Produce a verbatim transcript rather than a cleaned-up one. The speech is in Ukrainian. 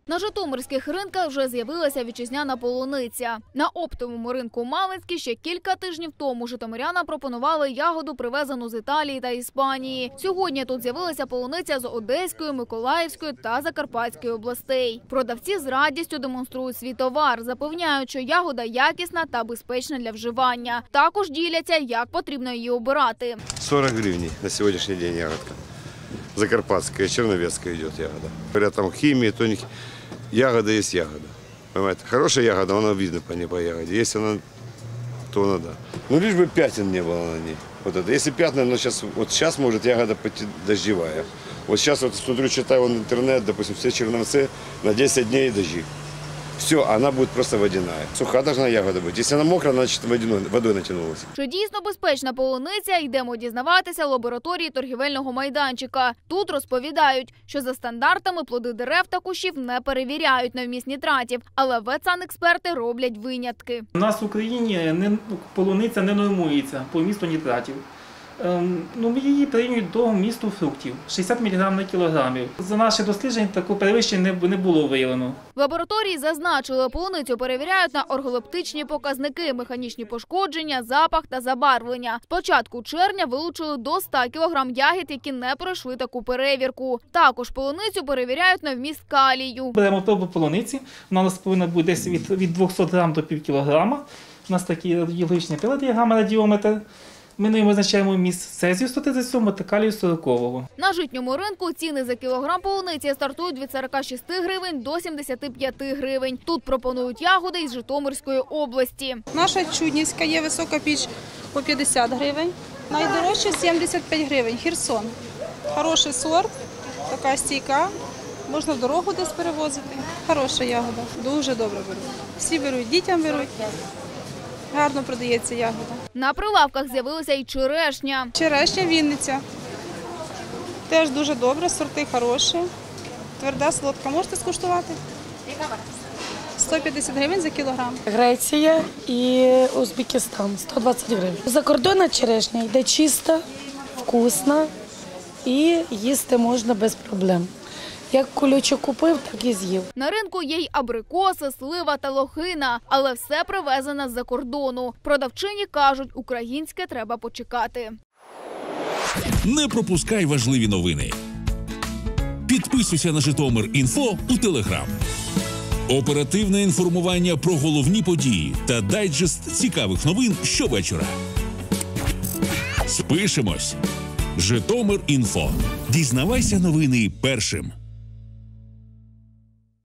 На житомирських ринках вже з'явилася вітчизняна полуниця. На оптовому ринку Малинський ще кілька тижнів тому житомирянам пропонували ягоду, привезену з Італії та Іспанії. Сьогодні тут з'явилася полуниця з Одеської, Миколаївської та Закарпатської областей. Продавці з радістю демонструють свій товар, запевняють, що ягода якісна та безпечна для вживання. Також діляться, як потрібно її обирати. сорок гривень на сьогоднішній день ягодка. Закарпатская, черновецкая идет ягода. Говорят, там химия, то не... Ягода есть ягода. Понимаете? Хорошая ягода, она видно по ней по ягоде. Если она, то она да. Ну, лишь бы пятен не было на ней. Вот это. Если пятна, но сейчас, вот сейчас может ягода пойти дождевая. Вот сейчас вот смотрю, читаю в интернет, допустим, все черновцы на десять дней дожди. Все, она будет просто водяная. Суха должна ягода быть. Если она мокрая, значит водяной, водой натянулась. Чи дійсно безпечна полуниця, йдемо дізнаватися в лабораторії торгівельного майданчика. Тут розповідають, що за стандартами плоди дерев та кущів не перевіряють на вміст нітратів, але ветсанексперти роблять винятки. У нас в Україні не, полуниця не нормується по вмісту нітратів. Ем, ну, її прирівнюють до вмісту фруктів – шістдесят міліграмів на кілограм. За наші дослідження такого перевищення не, не було виявлено. В лабораторії зазначили, полуницю перевіряють на орголептичні показники – механічні пошкодження, запах та забарвлення. З початку червня вилучили до ста кілограмів ягід, які не пройшли таку перевірку. Також полуницю перевіряють на вміст калію. Беремо пробу полуниці, вона у нас повинна бути десь від, від двохсот грамів до пів кілограма. У нас такий радіологічний прилад є гамма-радіометр. Ми ним визначаємо вміст цезію сто тридцять сім та калію сорокового. На житньому ринку ціни за кілограм полуниці стартують від сорока шести гривень до сімдесяти п'яти гривень. Тут пропонують ягоди із Житомирської області. Наша Чуднівська є, висока піч по п'ятдесят гривень. Найдорожча сімдесят п'ять гривень. Херсон. Хороший сорт, така стійка. Можна в дорогу десь перевозити. Хороша ягода. Дуже добре беруть. Всі беруть, дітям беруть. Гарно продається ягода. На прилавках з'явилася і черешня. Черешня Вінниця. Теж дуже добре, сорти хороші. Тверда, солодка. Можете скуштувати? сто п'ятдесят гривень за кілограм. Греція і Узбекистан – сто двадцять гривень. Закордонна черешня йде чиста, вкусна і їсти можна без проблем. Як кулючок купив, так і з'їв. На ринку є й абрикоси, слива та лохина, але все привезено з-за кордону. Продавчині кажуть, українське треба почекати. Не пропускай важливі новини. Підписуйся на Житомир.Інфо у Телеграм. Оперативне інформування про головні події та дайджест цікавих новин щовечора. Спишемось. Житомир.Інфо. Дізнавайся новини першим.